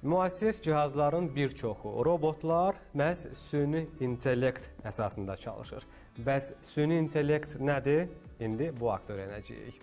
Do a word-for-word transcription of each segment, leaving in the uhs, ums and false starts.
Müasir cihazların bir çoxu, robotlar məhz süni intellekt əsasında çalışır. Bəs süni intellekt nədir? İndi bu haqda öyrənəcəyik.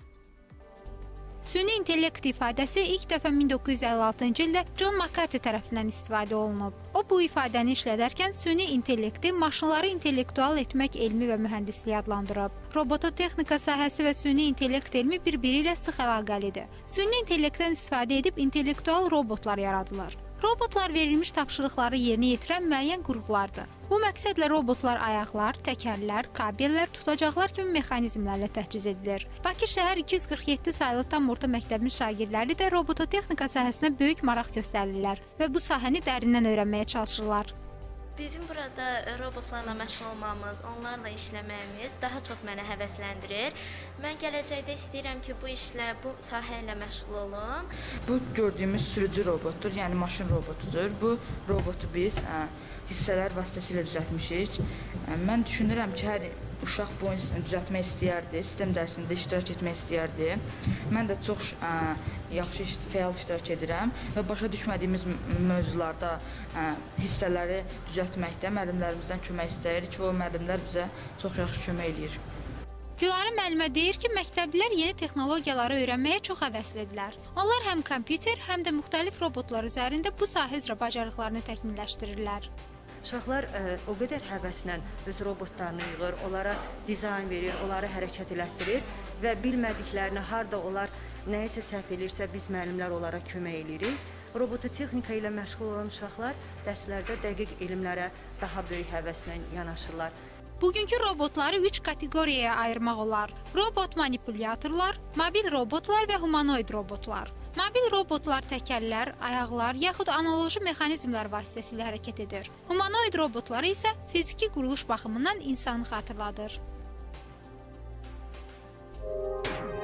Süni intellekt ifadəsi ilk dəfə min doqquz yüz əlli altıncı ildə John McCarthy tərəfindən istifadə olunub. O, bu ifadəni işlədərkən süni intellekti maşınları intellektual etmək elmi və mühəndisliyi adlandırıb. Robototexnika sahəsi və süni intellekt elmi bir-biri ilə sıx əlaqəlidir. Süni intellektdən istifadə edib intellektual robotlar yaradılır. Robotlar verilmiş tapşırıqları yerinə yetirən müəyyən qurğulardır. Bu məqsədlə robotlar ayaqlar, təkərlər, kabellər, tutacaqlar kimi mexanizmlərlə təchiz edilir. Bakı şəhər iki yüz qırx yeddi saylı tam orta məktəbinin şagirdləri də robototexnika sahəsinə böyük maraq göstərirlər və bu sahəni dərindən öyrənməyə çalışırlar. Bizim burada robotlarla məşğul olmamız, onlarla işləməyimiz daha çox mənə həvəsləndirir. Mən gələcəkdə istəyirəm ki, bu işlə, bu sahə ilə məşğul olum. Bu gördüyümüz sürücü robotdur, yəni maşın robotudur. Bu robotu biz ə, hissələr vasitəsilə düzəltmişik. Ə, mən düşünürəm ki, hər uşaq bu düzəltmək istəyərdi, sistem dərsində iştirak etmək istəyərdi. Mən də çox ə, yaxşı iş, fəal iştirak edirəm və başa düşmədiyimiz mövzularda ə, hissələri düzəltməkdə müəllimlərimizdən kömək istəyirik və o müəllimlər bizə çox yaxşı kömək eləyir. Gülarə müəllimə deyir ki, məktəblilər yeni texnologiyaları öyrənməyə çox həvəslidirlər. Onlar həm kompüter, həm də müxtəlif robotlar üzərində bu sahə üzrə bacarıqlarını təkmilləşdirirlər. Uşaqlar ə, o qədər həvəslə öz robotlarını yığır, onlara dizayn verir, onları hərəkət elətdirir və bilmədiklərini, harda onlar nəyisə səhv edirsə, biz müəllimlər onlara kömək edirik. Robototexnika ilə məşğul olan uşaqlar dərslərdə dəqiq elmlərə daha böyük həvəslə yanaşırlar. Bugünkü robotları üç kateqoriyaya ayırmaq olar. Robot manipulyatorlar, mobil robotlar və humanoid robotlar. Mobil robotlar təkərlər, ayaqlar, yaxud analoji mexanizmlər vasitəsilə hərəkət edir. Humanoid robotlar isə fiziki quruluş baxımından insanı xatırladır.